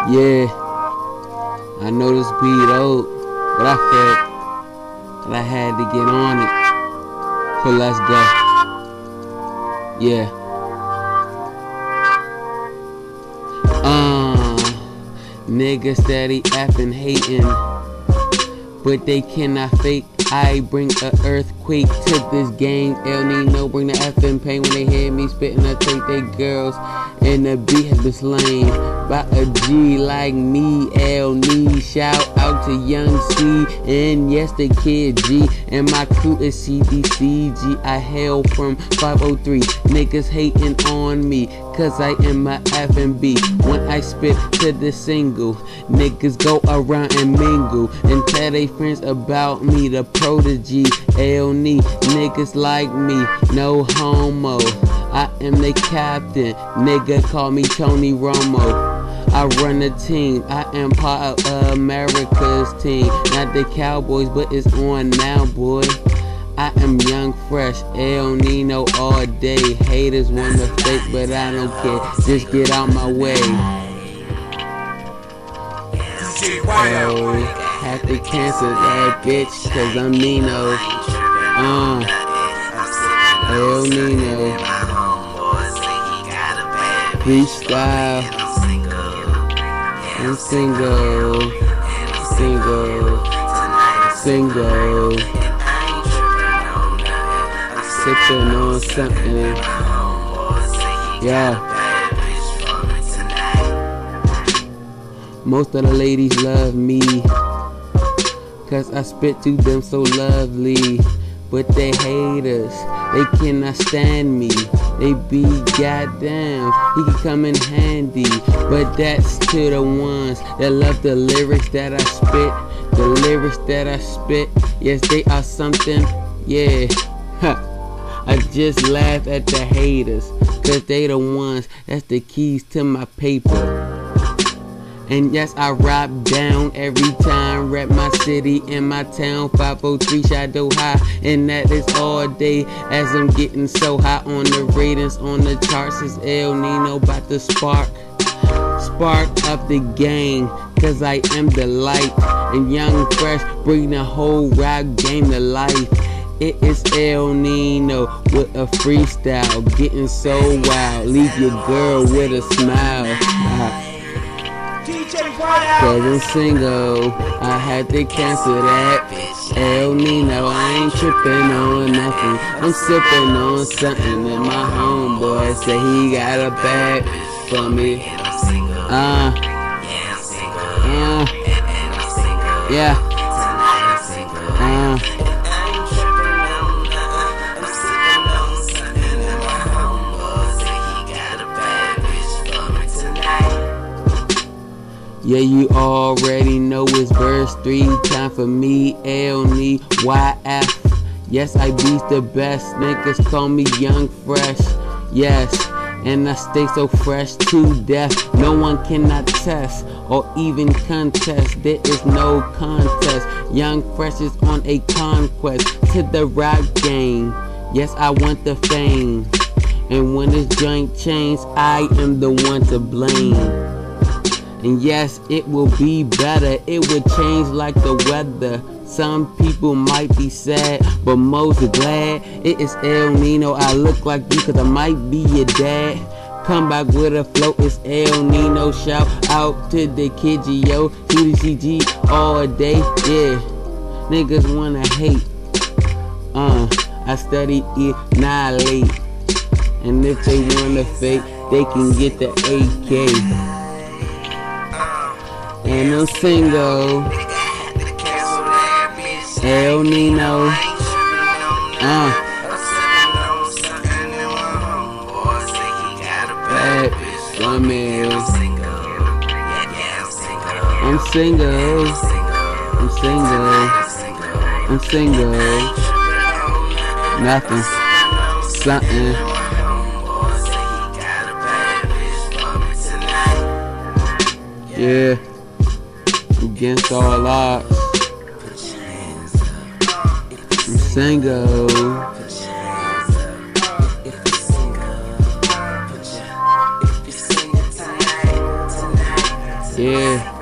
Yeah, I know this beat old, but I felt that I had to get on it. So let's go. Yeah. Niggas steady effing hating, but they cannot fake. I bring a earthquake to this game. El Nino bring the effing pain when they hear me spitting. I take they girls, and the beat has been slain by a G like me. El Nino, shout out to Young C, and yes, the kid G, and my crew is CDCG. I hail from 503. Niggas hating on me, cause I am a F&B. When I spit to the single, niggas go around and mingle and tell they friends about me. The prodigy, El Nino, niggas like me, no homo. I am the captain, nigga call me Tony Romo. I run the team, I am part of America's team. Not the Cowboys, but it's on now, boy. I am young, fresh, El Nino all day. Haters want to fake, but I don't care. Just get out my way. Oh, have to cancel that bitch, cause I'm Nino. El Nino. Freestyle. I'm single. Sipping on something. Yeah. Most of the ladies love me, cause I spit to them so lovely. But they haters, they cannot stand me. They be goddamn, he can come in handy. But that's to the ones that love the lyrics that I spit. The lyrics that I spit, yes, they are something. Yeah. I just laugh at the haters, cause they the ones that's the keys to my paper. And yes, I rap down every time, rap my city and my town. 503 Shadow High, and that is all day as I'm getting so high on the ratings, on the charts. Is El Nino about to spark up the gang, cause I am the light. And Young Fresh bring the whole rap game to life. It is El Nino with a freestyle, getting so wild. Leave your girl with a smile. Cause I'm single, I had to cancel that. El Nino, I ain't tripping on nothing. I'm sipping on something, and my homeboy say he got a bag for me. Yeah. Yeah, you already know it's verse 3. Time for me, El Nino, YF. Yes, I beat the best. Niggas call me Young Fresh. Yes, and I stay so fresh to death. No one cannot test or even contest. There is no contest. Young Fresh is on a conquest to the rap game. Yes, I want the fame. And when this joint change, I am the one to blame. And yes, it will be better. It will change like the weather. Some people might be sad, but most are glad. It is El Nino. I look like you cause I might be your dad. Come back with a flow, it's El Nino. Shout out to the kid yo, CDCG all day. Yeah, niggas wanna hate. I study annihilate. And if they wanna fake, they can get the AK. And I'm single. El Nino. Bad woman. I'm single. Nothing. Something. Yeah. Against all odds. I'm single. Yeah.